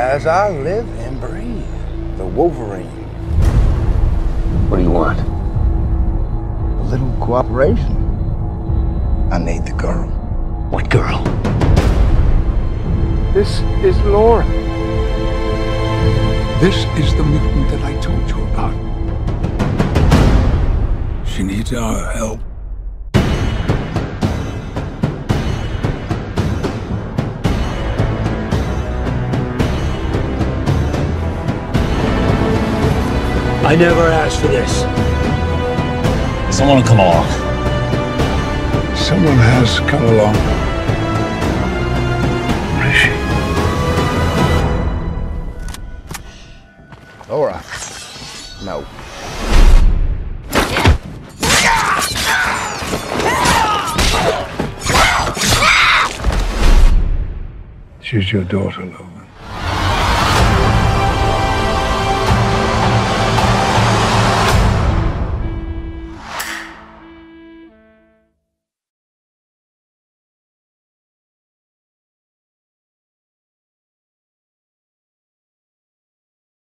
as I live and breathe, the Wolverine. What do you want? A little cooperation. I need the girl. What girl? This is Laura. This is the mutant that I told you about. She needs our help. I never asked for this. Someone will come along. Someone has come along. Where is she? Laura. No. She's your daughter, Logan.